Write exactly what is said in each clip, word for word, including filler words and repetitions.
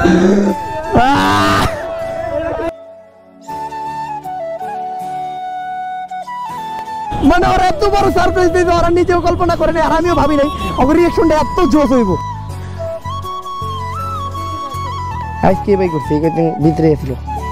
মানে ওরা এত বড় সারপ্রাইজ দিবে ওরা নিজেও কল্পনা করে নাই আর আমিও ভাবি নাই ওর রিঅ্যাকশনটা এত জোশ হইব। আজকে ভাই করছে এই কদিন ভিতরে ছিল।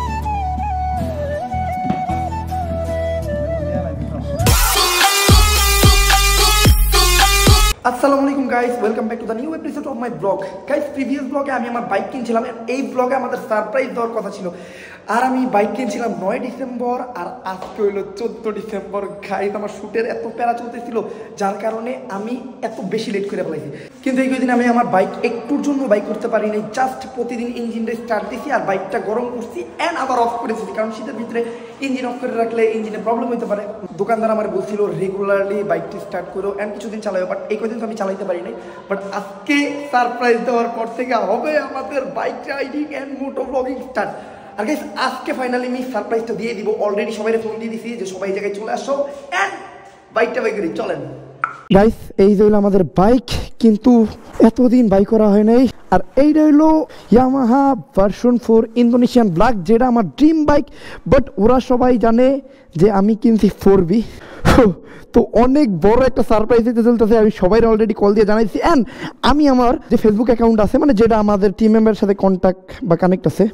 আসসালামু আলাইকুম guys, welcome back to the new episode of my blog. Guys previous ব্লগে আমি আমার বাইক কিনছিলাম, এই ব্লগে আমাদের সারপ্রাইজ দেওয়ার কথা ছিল আর আমি বাইক কিনছিলাম নয় ডিসেম্বর আর আজকে হইলো চোদ্দ ডিসেম্বর। গাইস আমার শ্যুটের এত প্যারা চলতেছিল যার কারণে আমি এত বেশি লেট করে ফেলাইছি, কিন্তু এই কদিন আমি আমার বাইক একটুর জন্য বাইক করতে পারি নাই। জাস্ট প্রতিদিন ইঞ্জিনটা স্টার্ট দিছি আর বাইকটা গরম করছি অ্যান্ড আবার অফ করেছি, কারণ শীতের ভিতরে ইঞ্জিন অফ করে রাখলে ইঞ্জিনে প্রবলেম হতে পারে। দোকানদার আমার বলছিল রেগুলারলি বাইকটি স্টার্ট করো অ্যান্ড কিছুদিন চালাবো, বাট এই কদিন তো আমি চালাইতে পারি নাই। বাট আজকে সারপ্রাইজ দেওয়ার পর থেকে হবে আমাদের bike riding and moto blogging start. আর গাইস আজকে ফাইনালি আমি সারপ্রাইজটা দিয়ে দিব। অলরেডি সবাই ফোন দিয়ে দিছি যে সবাই জায়গায় চলে আসো অ্যান্ড বাইকটা বাইক করি চলেন। গাইস এই যে হলো আমাদের বাইক, কিন্তু এতদিন বাইক করা হয় নাই। আর এইটা হলো Yamaha version four Indonesian black, যেটা আমার ড্রিম বাইক। বাট ওরা সবাই জানে যে আমি কিনছি ফোর বি, তো অনেক বড় একটা সারপ্রাইজ দিতে চলতেছে। আমি সবাই অলরেডি কল দিয়ে জানাইছি অ্যান্ড আমি আমার যে ফেসবুক অ্যাকাউন্ট আছে, মানে যেটা আমাদের টিম মেম্বারের সাথে কন্ট্যাক্ট বা কানেক্ট আছে,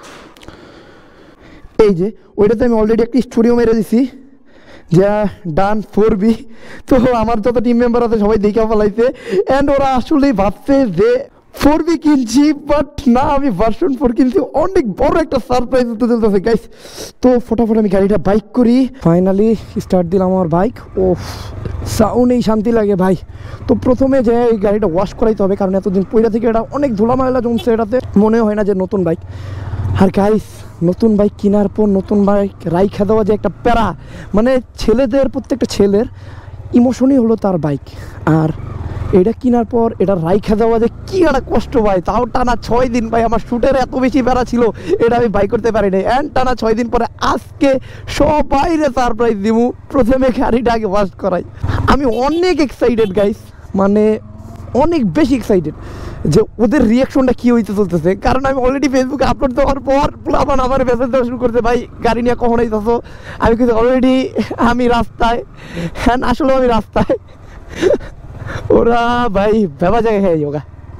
এই যে ওইটাতে আমি অলরেডি একটা স্টোরিও মেরে দিছি যা ডান ফোর বি। তো আমার যত টিম মেম্বার আছে সবাই দেখে ফেলাইছে অ্যান্ড ওরা আসলেই ভাবছে যে ফোর বি কিনছি, বাট না আমি ভার্সন ফোর কিনছি। অনেক বড় একটা সারপ্রাইজ হতে চলতেছে গাইস। তো ফটাফট আমি গাড়িটা বাইক করি। ফাইনালি স্টার্ট দিলাম আমার বাইক। ও সাউন্ডেই শান্তি লাগে ভাই। তো প্রথমে যে এই গাড়িটা ওয়াশ করাইতে হবে, কারণ এতদিন পয়লা থেকে এটা অনেক ধুলা ময়লা জমছে, এটাতে মনে হয় না যে নতুন বাইক। আর গাইস নতুন বাইক কেনার পর নতুন বাইক রাইখা দেওয়া যে একটা প্যারা, মানে ছেলেদের প্রত্যেকটা ছেলের ইমোশনই হলো তার বাইক। আর এটা কেনার পর এটা রাইখা দেওয়া যে কি একটা কষ্ট ভাই, তাও টানা ছয় দিন ভাই। আমার শ্যুটের এত বেশি প্যারা ছিল এটা আমি বাইক করতে পারি নাই, অ্যান্ড টানা ছয় দিন পরে আজকে সবাইরে সারপ্রাইজ দিব। প্রথমে গাড়িটা আগে ওয়াশ করাই। আমি অনেক এক্সাইটেড গাইস, মানে অনেক বেশি এক্সাইটেড যে ওদের রিয়াকশনটা কি হইতে চলতেছে। কারণ আমি অলরেডি ফেসবুকে আপলোড দেওয়ার পর আবার আমার মেসেজ দেওয়া শুরু করতে, ভাই গাড়ি নিয়ে কখন আইতাছো। আমি কিন্তু অলরেডি আমি রাস্তায়, হ্যাঁ আসলে আমি রাস্তায়, ওরা ভাই ভেবা জায়গায় হয়ে যোগা।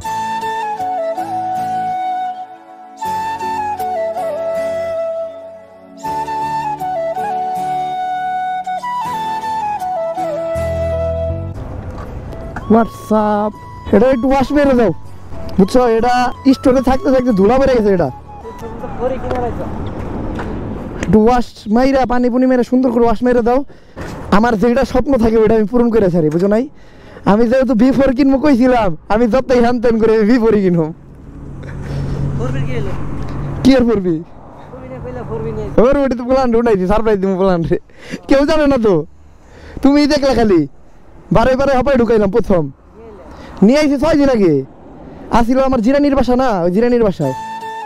হোয়াটসঅ্যাপ, এটা একটু ওয়াশ মেরে দাও, বুঝছো? এটা স্টোরে থাকতে থাকতে ধুলা বেড়ে গেছে। এটা একটু ওয়াশ মাইরা পানি পুনি মেরে সুন্দর করে ওয়াশ মেরে দাও। আমার যেটা স্বপ্ন থাকে ওইটা আমি পূরণ করে ছাড়ি, বুঝো নাই? আমি যেহেতু ভি ফোর কিনবো কইছিলাম, আমি যতই হ্যান ত্যান করে ভি ফোরই কিনবো। কি আর করবি? ওর ওটা তো প্ল্যান উঠাইছি, সারপ্রাইজ দিব প্ল্যান রে, কেউ জানে না তো। তুমি দেখলে খালি বারে বারে হপায় ঢুকাইলাম। প্রথম নিয়ে আইছি ছয় দিন আগে, আসিল আমার জিরানির বাসা, না ওই জিরানির বাসায়।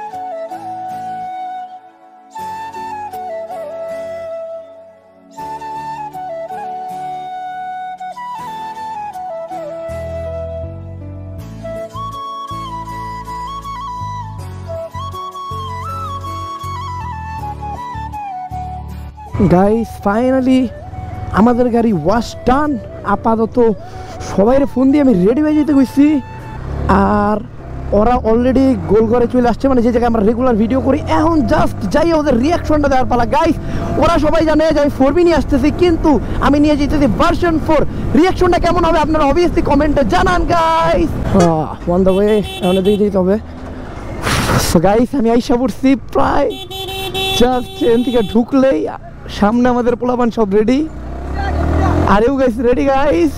গাইস ফাইনালি আমাদের গাড়ি ওয়াশ ডান। আপাতত সবাইরে ফোন দিয়ে আমি রেডি হয়ে যেতে গেছি, আর ওরা অলরেডি গোল ঘরে চলে আসছে, মানে যে জায়গায় আমরা রেগুলার ভিডিও করি। এখন জাস্ট যাই ওদের রিয়াকশনটা দেওয়ার পালা। গাইস ওরা সবাই জানে যে আমি ফোর বি নিয়ে আসতেছি, কিন্তু আমি নিয়ে যেতেছি ভার্সন ফোর। রিয়াকশনটা কেমন হবে আপনারা অবভিয়াসলি কমেন্টে জানান গাইস। অন দ্য ওয়ে, এখন দিকে যেতে হবে। সো গাইস আমি আইসা পড়ছি প্রায়, জাস্ট ট্রেন থেকে ঢুকলেই সামনে আমাদের পোলাপান সব ready. Are you guys ready guys?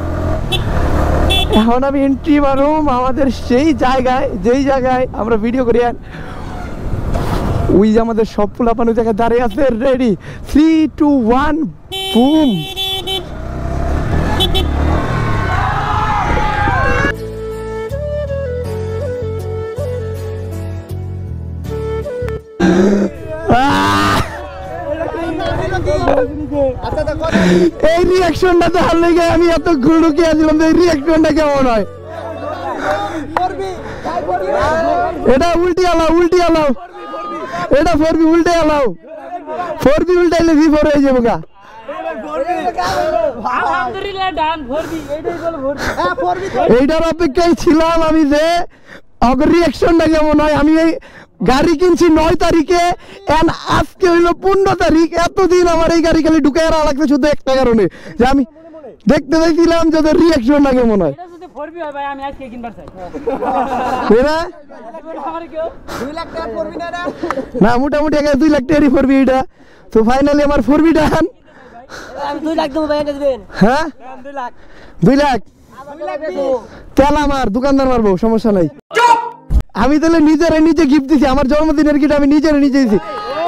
এখন আমি এন্ট্রি মারুম আমাদের সেই জায়গায় যেই জায়গায় আমরা ভিডিও করি। ওই যে আমাদের সব পোলাপান ওই জায়গায় দাঁড়িয়ে আছে ready. Three two one boom. এই রিয়াকশনটা তো হার লেগে আমি এত গুড়ুকে আসলাম, এই রিয়াকশনটা কেমন হয়? এটা উল্টি আলাও উল্টি আলাও এটা ফোর বি উল্টে আলাও ফোর বি উল্টাইলে ভি ফোর হয়ে যাবো গা এইটার অপেক্ষায় ছিলাম আমি যে অগর রিয়াকশনটা কেমন হয়। আমি এই গাড়ি কিনছি নয় তারিখে এন্ড আজকে হইলো পনেরো তারিখ। এতদিন আমার এই গাড়ি খালি ঢুকে রাখছে শুধু একটা কারণে যে আমি দেখতে চাইছিলাম যে ওদের রিয়াকশনটা কেমন হয়। না মোটামুটি দুই লাখ টাকারই ফোর বি এটা। তো ফাইনালি আমার ফোর বি ডান। হ্যাঁ দুই লাখ তেল আমার দোকানদার মারবো সমস্যা নাই। আমি তাহলে নিজেরা নিজে গিফট দিছি আমার জন্মদিনের গিফট আমি নিজেরা নিজে দিছি।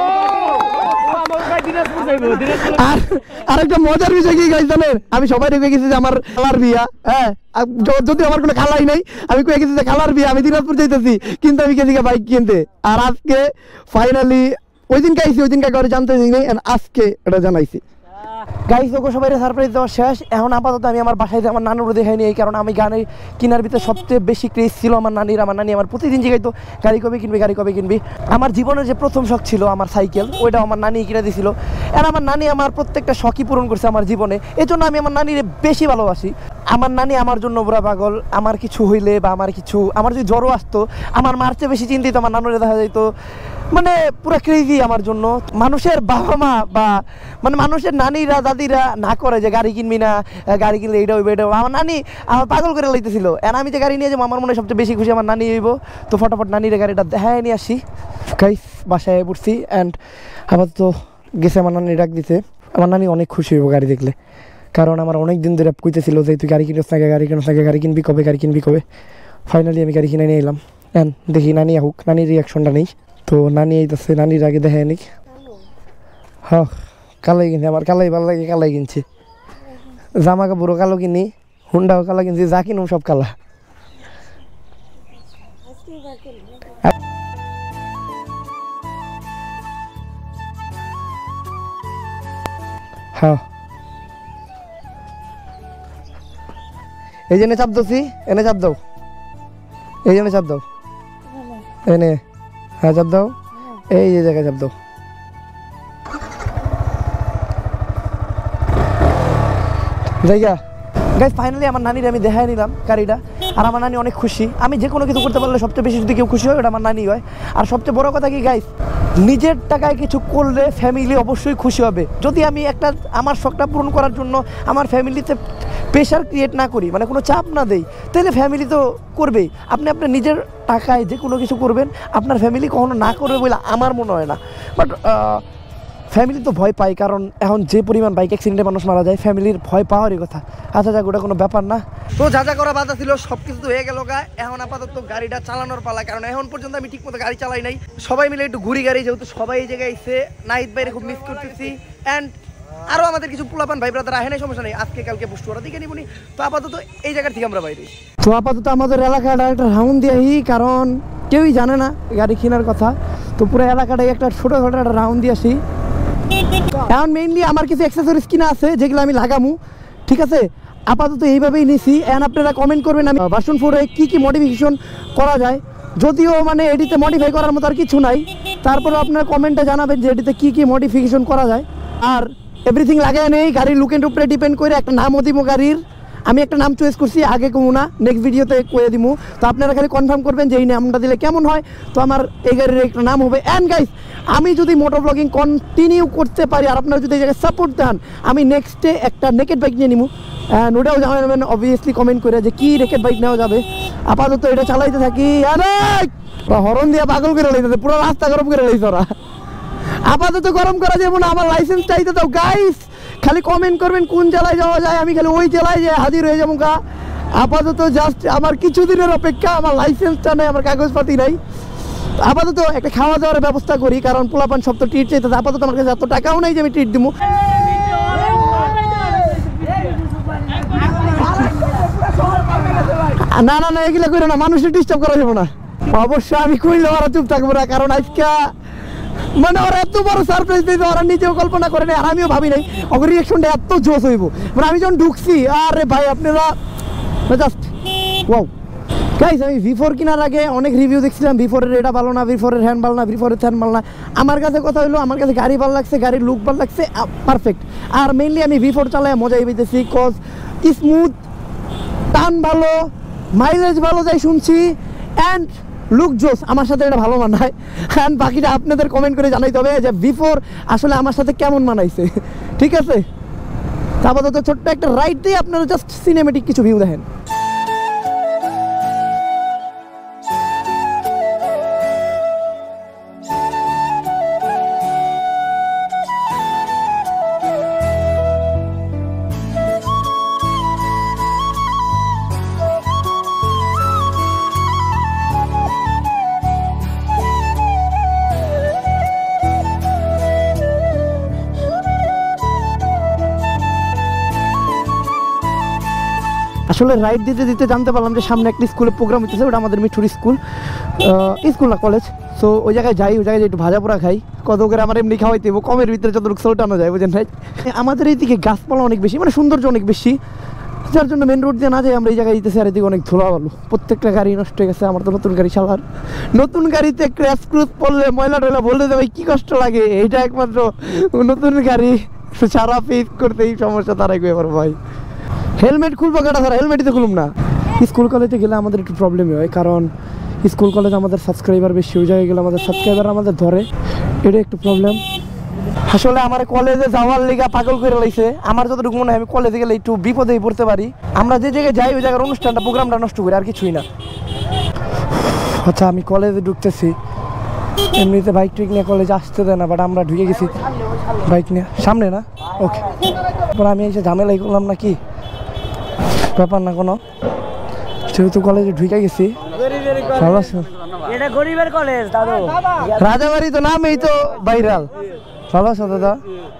আর আরেকটা মজার বিষয় কি গাইস জানেন আমি সবাই কয়ে গেছি যে আমার খালার বিয়া। হ্যাঁ যদি আমার কোনো খালাই নাই আমি কয়ে গেছি যে খালার বিয়া আমি দিনাজপুর যাইতেছি কিন্তু আমি গেছি বাইক কিনতে। আর আজকে ফাইনালি ওই দিন গাইছি ওই দিন ঘরে জানতে চাই আজকে এটা জানাইছি। গাইস তোকে সবাই সারপ্রাইজ দেওয়া শেষ। এখন আপাতত আমি আমার বাসায় আমার নানুর দেখাইনি এই কারণে আমি গানের কেনার ভিতরে সবচেয়ে বেশি ক্রেজ ছিল আমার নানির। আমার নানি আমার প্রতিদিন জিগাইতো গাড়ি কবে কিনবি গাড়ি কবে কিনবি। আমার জীবনের যে প্রথম শখ ছিল আমার সাইকেল ওইটা আমার নানি কিনে দিয়েছিল। আর আমার নানি আমার প্রত্যেকটা শখই পূরণ করছে আমার জীবনে। এই জন্য আমি আমার নানিরে বেশি ভালোবাসি। আমার নানি আমার জন্য বুড়া পাগল। আমার কিছু হইলে বা আমার কিছু আমার যদি জ্বরও আসতো আমার মার চেয়ে বেশি চিন্তিত আমার নানুরে দেখা যেত। মানে পুরো ক্রেজি আমার জন্য। মানুষের বাবা মা বা মানে মানুষের নানিরা দাদিরা না করে যে গাড়ি কিনবি না গাড়ি কিনলে এইটা হইবে এটা আমার নানি আমার পাগল করে লাইতেছিল। আর আমি যে গাড়ি নিয়ে যাবো আমার মনে সবচেয়ে বেশি খুশি আমার নানি হইব। তো ফটাফট নানির গাড়িটা দেখায় নিয়ে আসি। গাইস বাসায় পড়ছি অ্যান্ড আপাতত গেছে আমার নানি ডাক দিতে। আমার নানি অনেক খুশি হইব গাড়ি দেখলে কারণ আমার অনেক দিন ধরে কইতেছিল যে তুই গাড়ি কিনস নাকি গাড়ি কিনস নাকি গাড়ি কিনবি কবে গাড়ি কিনবি কবে। ফাইনালি আমি গাড়ি কিনে নিয়ে এলাম অ্যান্ড দেখি নানি হোক নানির রিয়াকশনটা নেই। তো নানি এইতেছে নানির আগে দেখায় নিক। হ্যাঁ কালাই কিনছি আমার কালাই ভালো লাগে কালাই কিনছি জামা কাপড়ও কালো কিনি হুন্ডাও কালা কিনছি যা কিনুম সব কালা। হ্যাঁ এই জন্য চাপ দোছি এনে চাপ দাও এই জন্য চাপ দাও এনে হ্যাঁ চাপ দাও এই যে জায়গায় চাপ দাও। জায়গা গাইস ফাইনালি আমার নানির আমি দেখাই নিলাম গাড়িটা আর আমার নানি অনেক খুশি। আমি যে কোনো কিছু করতে পারলে সবচেয়ে বেশি যদি কেউ খুশি হয় ওটা আমার নানি হয়। আর সবচেয়ে বড় কথা কি গাইস নিজের টাকায় কিছু করলে ফ্যামিলি অবশ্যই খুশি হবে। যদি আমি একটা আমার শখটা পূরণ করার জন্য আমার ফ্যামিলিতে প্রেশার ক্রিয়েট না করি মানে কোনো চাপ না দেই তাহলে ফ্যামিলি তো করবেই। আপনি আপনার নিজের টাকায় যে কোনো কিছু করবেন আপনার ফ্যামিলি কখনো না করবে বলে আমার মনে হয় না। বাট ফ্যামিলি তো ভয় পায় কারণ এখন যে পরিমাণ বাইক অ্যাক্সিডেন্টে মানুষ মারা যায় ফ্যামিলির ভয় পাওয়ারই কথা। আচ্ছা যাক ওটা কোনো ব্যাপার না। তো যা যা করা বাধা ছিল সব কিছু তো হয়ে গেল গা। এখন আপাতত গাড়িটা চালানোর পালা কারণ এখন পর্যন্ত আমি ঠিক মতো গাড়ি চালাই নাই। সবাই মিলে একটু ঘুরি গাড়ি যেহেতু সবাই এই জায়গায় এসে নাইট বাইরে খুব মিস করতেছি অ্যান্ড আরও আমাদের কিছু পোলাপান ভাই ব্রাদার আহে নাই সমস্যা নেই আজকে কালকে বুঝতে ওরা দিকে নিবনি। তো আপাতত এই জায়গার থেকে আমরা বাইরে। তো আপাতত আমাদের এলাকাটা একটা রাউন্ড দিয়েই কারণ কেউই জানে না গাড়ি কেনার কথা। তো পুরো এলাকাটাই একটা ছোটোখাটো একটা রাউন্ড দিয়ে আসি। এখন মেইনলি আমার কিছু অ্যাক্সেসরিজ কিনা আছে যেগুলো আমি লাগামু ঠিক আছে। আপাতত এইভাবেই নিছি অ্যান্ড আপনারা কমেন্ট করবেন আমি ভার্সন ফোরে কী কী মডিফিকেশন করা যায়। যদিও মানে এটিতে মডিফাই করার মতো আর কিছু নাই তারপরে আপনারা কমেন্টে জানাবেন যে এটিতে কী কী মডিফিকেশন করা যায়। আর এভরিথিং লাগাই নেই গাড়ির লুকের উপরে ডিপেন্ড করে একটা নামও দিব গাড়ির। আমি একটা নাম চয়েস করছি আগে কমু না নেক্সট ভিডিওতে কয়ে দিব। তো আপনারা খালি কনফার্ম করবেন যে এই নামটা দিলে কেমন হয়। তো আমার এই গাড়ির একটা নাম হবে। অ্যান্ড গাইস আমি যদি মোটর ব্লগিং কন্টিনিউ করতে পারি আর আপনারা যদি এই জায়গায় সাপোর্ট দেন আমি নেক্সটে একটা নেকেড বাইক নিয়ে নিবো। অ্যান্ড ওটাও জানাবেন অবভিয়াসলি কমেন্ট করে যে কী নেকেড বাইক নেওয়া যাবে। আপাতত এটা চালাইতে থাকি আরে হরন দিয়ে পাগল করে লাইতেছে পুরো রাস্তা গরম করে লাইছে ওরা। আপাতত গরম করা যাবে না আমার লাইসেন্স চাইতে দাও গাইস। খালি কমেন্ট করবেন কোন জেলায় যাওয়া যায় আমি খালি ওই জেলায় যে হাজির হয়ে যাবো গা। আপাতত জাস্ট আমার কিছুদিনের অপেক্ষা আমার লাইসেন্সটা নেই আমার কাগজপাতি নাই। আপাতত একটা খাওয়া দাওয়ার ব্যবস্থা করি কারণ পোলাপান সব তো ট্রিট চাইতে আপাতত আমার কাছে এত টাকাও নেই যে আমি ট্রিট দিব। না না না এগুলো করে না মানুষের ডিস্টার্ব করা যাবো না। অবশ্যই আমি কইলে ওরা চুপ থাকবো না কারণ আজকে মানে ওরা এত বড় সারপ্রাইজ দিয়েছে ওরা নিজেও কল্পনা করে নাই আর আমিও ভাবি নাই ওর রিয়াকশনটা এত জোশ হইব। মানে আমি যখন ঢুকছি আরে ভাই আপনারা জাস্ট ওয়াও গাইস আমি ভি ফোর কেনার আগে অনেক রিভিউ দেখছিলাম ভি ফোর এর এটা ভালো না, ভি ফোর এর হ্যান্ড ভালো না, ভি ফোর এর হ্যান্ড ভালো না। আমার কাছে কথা হলো আমার কাছে গাড়ি ভালো লাগছে, গাড়ির লুক ভালো লাগছে, পারফেক্ট। আর মেইনলি আমি ভি ফোর চালায় মজাই পেয়েছি, কজ স্মুথ, টান ভালো, মাইলেজ ভালো যাই শুনছি, অ্যান্ড লুক জোস আমার সাথে এটা ভালো মানায়। অ্যান্ড বাকিটা আপনাদের কমেন্ট করে জানাইতে হবে যে ভি ফোর আসলে আমার সাথে কেমন মানাইছে, ঠিক আছে? তারপর তো ছোট্ট একটা রাইড দিয়ে আপনারা জাস্ট সিনেমেটিক কিছু ভিউ দেখেন। আসলে রাইড দিতে দিতে জানতে পারলাম যে সামনে একটা স্কুলে প্রোগ্রাম হইতেছে, ওটা আমাদের মিঠুর স্কুল, স্কুল না কলেজ। সো ওই জায়গায় যাই, ওই জায়গায় একটু ভাজা পোড়া খাই, কত করে আমার এমনি খাওয়াইতে হবে, কমের ভিতরে যতটুকু চলটানো যায়, বুঝেন ভাই? আমাদের এইদিকে গাছপালা অনেক বেশি, মানে সৌন্দর্য অনেক বেশি, যার জন্য মেন রোড দিয়ে না যাই আমরা এই জায়গায় দিতেছি। আর এদিকে অনেক ধুলা বালু, প্রত্যেকটা গাড়ি নষ্ট হয়ে গেছে। আমার তো নতুন গাড়ি চালার, নতুন গাড়িতে ক্র্যাশ ক্রুজ পড়লে ময়লা টয়লা বললে যে ভাই কী কষ্ট লাগে, এইটা একমাত্র নতুন গাড়ি সারা ফেস করতে এই সমস্যা তারাই এবার ভাই। হেলমেট খুলবো কাটা স্যার, হেলমেটই তো খুলুম না। স্কুল কলেজে গেলে আমাদের একটু প্রবলেমই হয়, কারণ স্কুল কলেজ আমাদের সাবস্ক্রাইবার বেশি, ওই জায়গায় গেলে আমাদের সাবস্ক্রাইবার আমাদের ধরে, এটা একটু প্রবলেম। আসলে আমার কলেজে যাওয়ার লিগা পাগল করে লাইছে। আমার যতটুকু মনে হয় আমি কলেজে গেলে একটু বিপদেই পড়তে পারি। আমরা যে জায়গায় যাই ওই জায়গার অনুষ্ঠানটা প্রোগ্রামটা নষ্ট করি, আর কিছুই না। আচ্ছা আমি কলেজে ঢুকতেছি, এমনিতে বাইক ট্রিক নিয়ে কলেজে আসতে দেয় না, বাট আমরা ঢুকে গেছি বাইক নিয়ে, সামনে না, ওকে। তারপর আমি এসে ঝামেলাই করলাম নাকি, ব্যাপার না কোনো, যেহেতু কলেজে ঢুকে গেছি। ভালো আছো? এটা গরিবের কলেজ দাদু, রাজাবাড়ি তো নাম, এই তো ভাইরাল। ভালো আছো দাদা?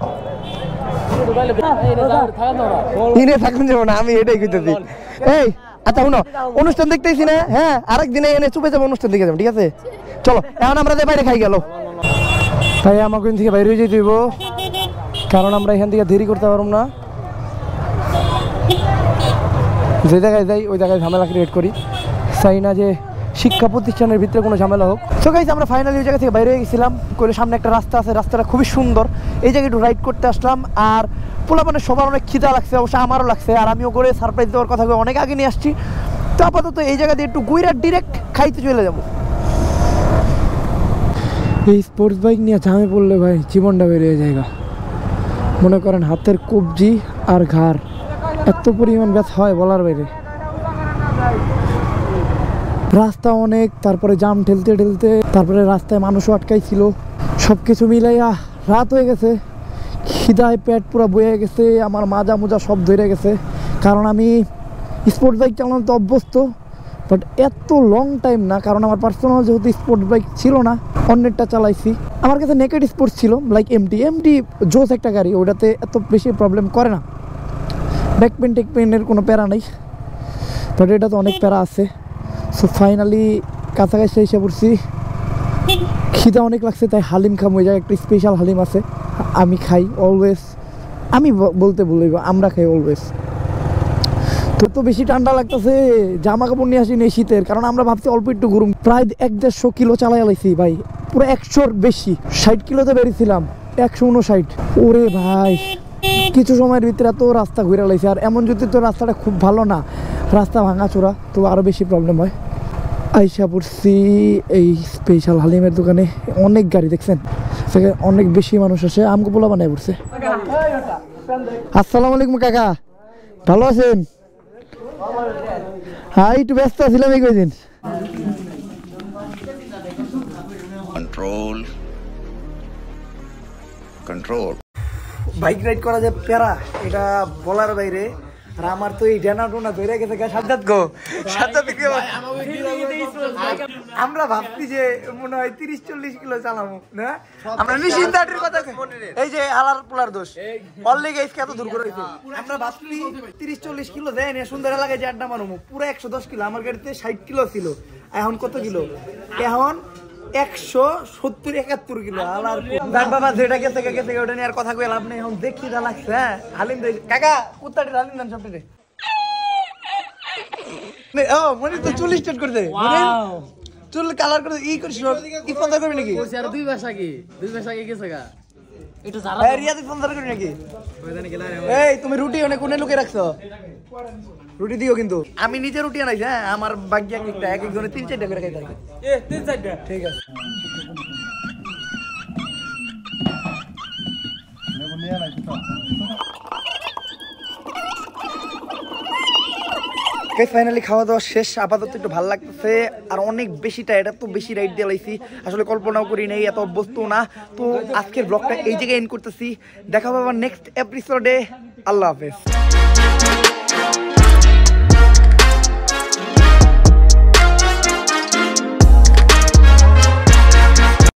ইনে থাকুন যাবো না, আমি এটাই কইতেছি। এই আচ্ছা শুনো, অনুষ্ঠান দেখতেছি না, হ্যাঁ আরেকদিনে এনে চুপে যাবো, অনুষ্ঠান দেখে যাবো, ঠিক আছে? চলো এখন আমরা যে বাইরে খাই গেল, তাই আমাকে এখান থেকে বাইরে হয়ে যেতে হইব, কারণ আমরা এখান থেকে দেরি করতে পারবো না। যে জায়গায় যাই ওই জায়গায় ঝামেলা ক্রিয়েট করি, চাই না যে শিক্ষা প্রতিষ্ঠানের ভিতরে কোনো ঝামেলা হোক। সো গাইস আমরা ফাইনালি ওই জায়গা থেকে বাইরে হয়ে গেছিলাম, করে সামনে একটা রাস্তা আছে, রাস্তাটা খুবই সুন্দর, এই জায়গায় একটু রাইড করতে আসলাম। আর পোলাপানে সবার অনেক খিদা লাগছে, অবশ্য আমারও লাগছে, আর আমিও করে সারপ্রাইজ দেওয়ার কথা অনেক আগে নিয়ে আসছি। তো আপাতত এই জায়গা দিয়ে একটু গুইরা ডিরেক্ট খাইতে চলে যাবো। এই স্পোর্টস বাইক নিয়ে ঝামে পড়লে ভাই জীবনটা বেরিয়ে জায়গা, মনে করেন হাতের কবজি আর ঘাড় এত পরিমাণ ব্যথা হয় বলার বাইরে। রাস্তা অনেক, তারপরে জাম ঠেলতে ঠেলতে, তারপরে রাস্তায় মানুষও আটকাইছিল, সব কিছু মিলাইয়া রাত হয়ে গেছে। খিদায় পেট পুরো বয়ে গেছে, আমার মাজা মোজা সব ধরে গেছে, কারণ আমি স্পোর্টস বাইক চালানো তো অভ্যস্ত, বাট এত লং টাইম না, কারণ আমার পার্সোনাল যেহেতু স্পোর্টস বাইক ছিল না, অন্যেরটা চালাইছি। আমার কাছে নেকেড স্পোর্টস ছিল, লাইক এমটি এমটি জোস একটা গাড়ি, ওটাতে এত বেশি প্রবলেম করে না, ব্যাক পেন টেক পেনের কোনো প্যারা নেই, বাট এটা তো অনেক প্যারা আছে। সো ফাইনালি কাছাকাছি এসে পড়ছি, খিদা অনেক লাগছে, তাই হালিম খাম, ওই জায়গায় একটা স্পেশাল হালিম আছে, আমি খাই অলওয়েজ, আমি বলতে বলব আমরা খাই অলওয়েজ। তো তো বেশি ঠান্ডা লাগতেছে, জামা কাপড় নিয়ে আসি নেই শীতের, কারণ আমরা ভাবছি অল্প একটু গরম, প্রায় এক দেড়শো কিলো চালাই লাইছি ভাই, পুরো একশোর বেশি, ষাট কিলোতে বেরিয়েছিলাম, একশো উনষাট। ওরে ভাই কিছু সময়ের ভিতরে এত রাস্তা ঘুরে লাইছে, আর এমন যদি তো রাস্তাটা খুব ভালো না, রাস্তা ভাঙাচোরা, তো আরও বেশি প্রবলেম হয়। আইসা পড়ছি এই স্পেশাল হালিমের দোকানে, অনেক গাড়ি দেখছেন, সেখানে অনেক বেশি মানুষ আসে, আমকে পোলা বানায় পড়ছে। আসসালামু আলাইকুম কাকা, ভালো আছেন? হ্যাঁ একটু ব্যস্ত ছিলাম এই কদিন। কন্ট্রোল কন্ট্রোল বাইক রাইড করা যে প্যারা, এটা বলার বাইরে। আর আমার তো এই ডেনা টোনা ধরে গেছে, সাজ্জাদ গো সাজ্জাদ, আমরা ভাবছি যে মনে হয় তিরিশ চল্লিশ কিলো চালাবো না, আমরা নিশ্চিন্তাটির কথা, এই যে আলার পোলার দোষ অলরেডি গাইস কত দূর করে হইছে, আমরা ভাবছি তিরিশ চল্লিশ কিলো দেয় না, সুন্দর এলাকায় যে আড্ডা মারবো, পুরো একশো দশ কিলো, আমার গাড়িতে ষাট কিলো ছিল, এখন কত কিলো, এখন একশো সত্তর একাত্তর কিলো। আলার বাবা যেটা গেছে গেছে ওটা নিয়ে আর কথা কয়ে লাভ নেই, এখন দেখি যা লাগছে। হ্যাঁ হালিম কাকা কুত্তাটির হালিম দেন সবটি। ও মনে তো চুল স্টার্ট করে দে চুল কালার করে ই করিস ই ফোন করবি নাকি আর দুই মাস আগে দুই মাস আগে গেছে গা একটু জানা এই রিয়াদি ফোন করবি নাকি এই তুমি রুটি অনেক কোনে লুকিয়ে রাখছো রুটি দিও কিন্তু আমি নিজে রুটি আনাইছি হ্যাঁ আমার ভাগ্য একটা এক একজনে তিন চারটা করে খাই থাকে এ তিন চারটা ঠিক আছে ফাইনালি খাওয়া দাওয়া শেষ আপাতত একটু ভালো লাগতেছে আর অনেক বেশি টায়ার্ড এত বেশি রাইড দিয়ে লাইছি আসলে কল্পনাও করি নাই এত অভ্যস্ত না তো আজকের ব্লগটা এই জায়গায় এন্ড করতেছি দেখা হবে আবার নেক্সট এপিসোডে আল্লাহ হাফেজ